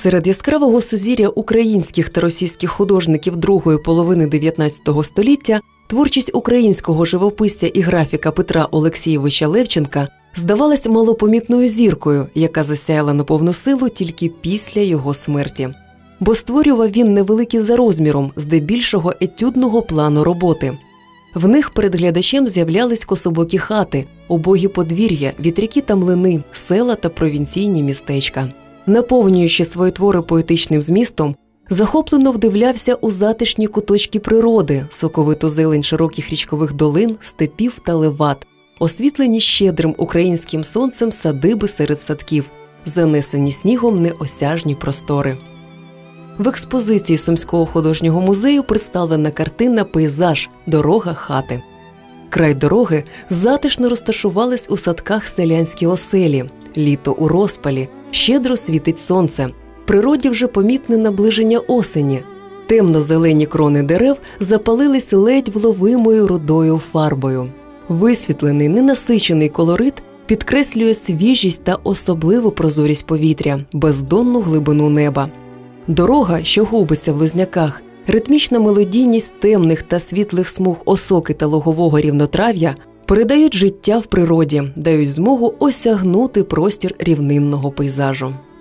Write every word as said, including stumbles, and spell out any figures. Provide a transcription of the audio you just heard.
Серед яскравого сузір'я українських та російських художників другої половини дев'ятнадцятого століття творчість українського живописця і графіка Петра Олексійовича Левченка здавалась малопомітною зіркою, яка засяяла на повну силу тільки після його смерті. Бо створював він невеликі за розміром, здебільшого етюдного плану роботи. В них перед глядачем з'являлись кособокі хати, убогі подвір'я, вітряки та млини, села та провінційні містечка. Наповнюючи свої твори поетичним змістом, захоплено вдивлявся у затишні куточки природи, соковиту зелень широких річкових долин, степів та левад, освітлені щедрим українським сонцем садиби серед садків, занесені снігом неосяжні простори. В експозиції Сумського художнього музею представлена картина «Пейзаж. Дорога хати». Край дороги затишно розташувались у садках селянські оселі, літо у розпалі, щедро світить сонце. Природі вже помітне наближення осені. Темно-зелені крони дерев запалились ледь вловимою рудою фарбою. Висвітлений, ненасичений колорит підкреслює свіжість та особливу прозорість повітря, бездонну глибину неба. Дорога, що губиться в лузняках, ритмічна мелодійність темних та світлих смуг осоки та лугового рівнотрав'я передають життя в природі, дають змогу осягнути простір рівнинного пейзажу.